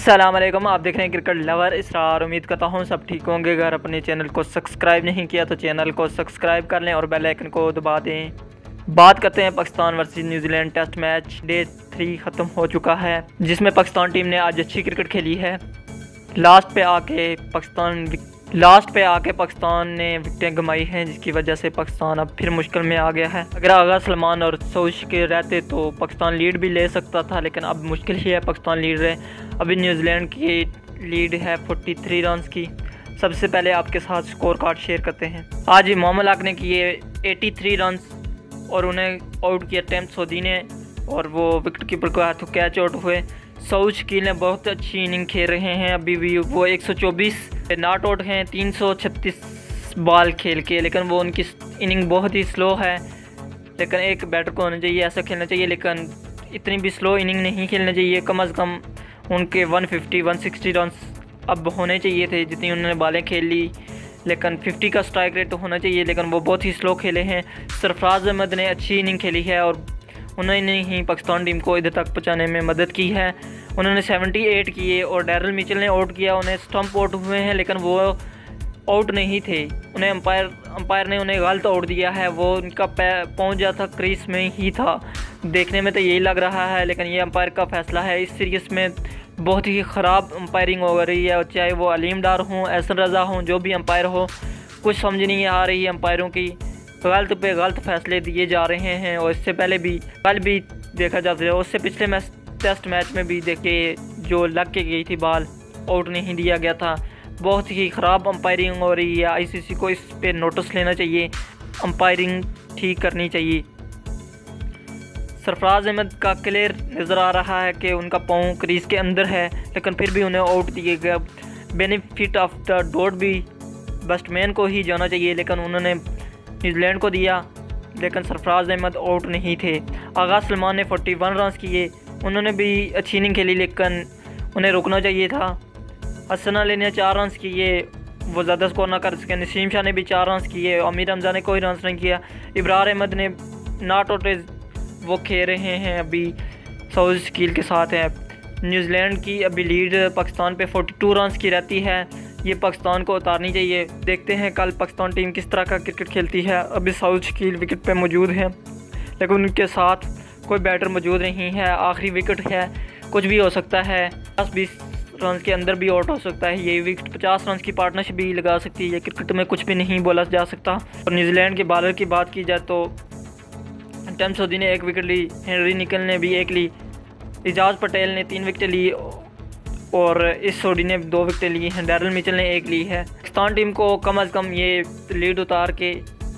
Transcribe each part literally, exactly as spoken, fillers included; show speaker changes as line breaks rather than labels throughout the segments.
अस्सलाम वालेकुम, आप देख रहे हैं क्रिकेट लवर स्टार। उम्मीद करता हूँ सब ठीक होंगे। अगर अपने चैनल को सब्सक्राइब नहीं किया तो चैनल को सब्सक्राइब कर लें और बेल आइकन को दबा दें। बात करते हैं Pakistan versus New Zealand test match. Day three ख़त्म हो चुका है, जिसमें पाकिस्तान टीम ने आज अच्छी क्रिकेट खेली है। लास्ट पे आके पाकिस्तान लास्ट पे आके पाकिस्तान ने विकेटें गंवाई हैं, जिसकी वजह से पाकिस्तान अब फिर मुश्किल में आ गया है। अगर आगा सलमान और सऊद के रहते तो पाकिस्तान लीड भी ले सकता था, लेकिन अब मुश्किल ही है। पाकिस्तान लीड रहे। अभी न्यूजीलैंड की लीड है तैंतालीस रन की। सबसे पहले आपके साथ स्कोर कार्ड शेयर करते हैं। आज मोहम्मद अक ने किए तिरासी रन और उन्हें आउट किया टेम सऊदी ने, और वो विकेट कीपर को हाथों कैच आउट हुए। सऊद शकील ने बहुत अच्छी इनिंग खेल रहे हैं। अभी भी वो एक सौ चौबीस नॉट आउट हैं तीन सौ छत्तीस बॉल खेल के, लेकिन वो उनकी इनिंग बहुत ही स्लो है। लेकिन एक बैटर को होना चाहिए ऐसा खेलना चाहिए, लेकिन इतनी भी स्लो इनिंग नहीं खेलना चाहिए। कम अज़ कम उनके एक सौ पचास एक सौ साठ रन अब होने चाहिए थे जितनी उन्होंने बॉलें खेल ली। लेकिन पचास का स्ट्राइक रेट तो होना चाहिए, लेकिन वो बहुत ही स्लो खेले हैं। सरफराज अहमद ने अच्छी इनिंग खेली है और उन्होंने ही पाकिस्तान टीम को इधर तक पहुँचाने में मदद की है। उन्होंने अठहत्तर किए और डैरल मिचेल ने आउट किया। उन्हें स्टंप आउट हुए हैं, लेकिन वो आउट नहीं थे। उन्हें अंपायर अंपायर ने उन्हें गलत आउट दिया है। वो उनका पहुंच गया था, क्रीज में ही था। देखने में तो यही लग रहा है, लेकिन ये अंपायर का फैसला है। इस सीरीज़ में बहुत ही ख़राब अंपायरिंग हो रही है, चाहे वो अलीम डार हों, एहसन रज़ा हों, जो भी अंपायर हो, कुछ समझ नहीं आ रही है अंपायरों की। गलत पे गलत फैसले दिए जा रहे हैं। और इससे पहले भी कल भी देखा जाता है, उससे पिछले मैच टेस्ट मैच में भी देखे जो लग के गई थी बॉल, आउट नहीं दिया गया था। बहुत ही ख़राब अंपायरिंग हो रही है। आईसीसी को इस पे नोटिस लेना चाहिए, अंपायरिंग ठीक करनी चाहिए। सरफराज अहमद का क्लियर नज़र आ रहा है कि उनका पाँव क्रीज के अंदर है, लेकिन फिर भी उन्हें आउट दिए गए। बेनिफिट ऑफ द डाउट भी बैट्समैन को ही जाना चाहिए, लेकिन उन्होंने न्यूजीलैंड को दिया। लेकिन सरफराज अहमद आउट नहीं थे। आगा सलमान ने इकतालीस रन किए, उन्होंने भी अच्छी इनिंग खेली, लेकिन उन्हें रुकना चाहिए था। हसन अली ने चार रन किए, वो ज़्यादा स्कोर ना कर सके। नसीम शाह ने भी चार रन किए। आमिर हमजा ने कोई रन नहीं किया। इब्रार अहमद ने नॉट आउट वो खेल रहे हैं, अभी सऊद शकील के साथ है। न्यूजीलैंड की अभी लीड पाकिस्तान पे बयालीस रन की रहती है। ये पाकिस्तान को उतारनी चाहिए। देखते हैं कल पाकिस्तान टीम किस तरह का क्रिकेट खेलती है। अभी सऊद शकील विकेट पे मौजूद हैं, लेकिन उनके साथ कोई बैटर मौजूद नहीं है। आखिरी विकेट है, कुछ भी हो सकता है। दस बीस रन के अंदर भी आउट हो सकता है। ये विकेट पचास रन की पार्टनरशिप भी लगा सकती है। क्रिकेट में कुछ भी नहीं बोला जा सकता। और न्यूजीलैंड के बॉलर की बात की जाए तो टेम सऊदी ने एक विकेट ली, हेनरी निकल ने भी एक ली, एजाज पटेल ने तीन विकेट ली और इस सऊदी ने दो विकेट ली हैं। डैरल मिचेल ने एक ली है। पाकिस्तान टीम को कम अज़ कम ये लीड उतार के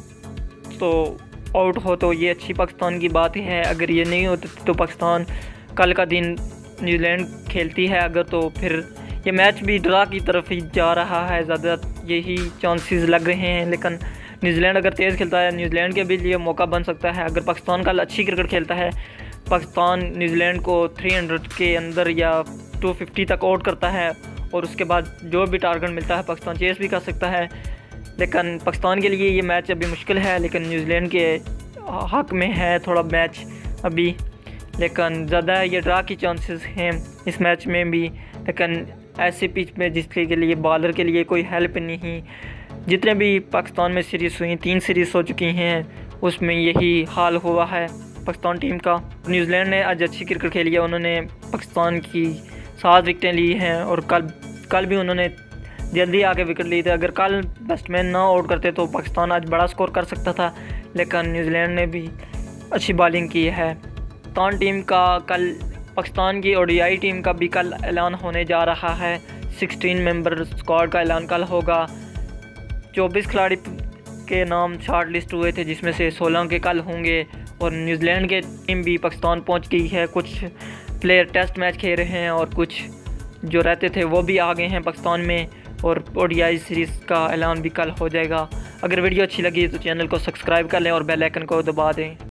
तो आउट हो तो ये अच्छी पाकिस्तान की बात है। अगर ये नहीं होती तो पाकिस्तान कल का दिन न्यूजीलैंड खेलती है अगर, तो फिर ये मैच भी ड्रा की तरफ ही जा रहा है। ज़्यादा यही चांसेस लग रहे हैं। लेकिन न्यूजीलैंड अगर तेज़ खेलता है, न्यूजीलैंड के भी लिए मौका बन सकता है। अगर पाकिस्तान कल अच्छी क्रिकेट खेलता है, पाकिस्तान न्यूजीलैंड को तीन सौ के अंदर या दो सौ पचास तक आउट करता है, और उसके बाद जो भी टारगेट मिलता है पाकिस्तान चेस भी कर सकता है। लेकिन पाकिस्तान के लिए ये मैच अभी मुश्किल है, लेकिन न्यूजीलैंड के हक में है थोड़ा मैच अभी। लेकिन ज़्यादा ये ड्रा की चांसेस हैं इस मैच में भी। लेकिन ऐसी पिच में जिसके के लिए बॉलर के लिए कोई हेल्प नहीं। जितने भी पाकिस्तान में सीरीज़ हुई, तीन सीरीज़ हो चुकी हैं, उसमें यही हाल हुआ है पाकिस्तान टीम का। न्यूजीलैंड ने आज अच्छी क्रिकेट खेली है। उन्होंने पाकिस्तान की सात विकेटें ली हैं, और कल कल भी उन्होंने जल्दी आके विकेट ली थी। अगर कल बैट्समैन ना आउट करते तो पाकिस्तान आज बड़ा स्कोर कर सकता था, लेकिन न्यूजीलैंड ने भी अच्छी बॉलिंग की है। पाकिस्तान टीम का कल पाकिस्तान की ओडीआई टीम का भी कल ऐलान होने जा रहा है। सोलह मेंबर स्क्वाड का ऐलान कल होगा। चौबीस खिलाड़ी के नाम शॉर्ट लिस्ट हुए थे, जिसमें से सोलह के कल होंगे। और न्यूजीलैंड के टीम भी पाकिस्तान पहुंच गई है। कुछ प्लेयर टेस्ट मैच खेल रहे हैं और कुछ जो रहते थे वो भी आ गए हैं पाकिस्तान में। और ओडीआई सीरीज़ का ऐलान भी कल हो जाएगा। अगर वीडियो अच्छी लगी तो चैनल को सब्सक्राइब कर लें और बेल आइकन को दबा दें।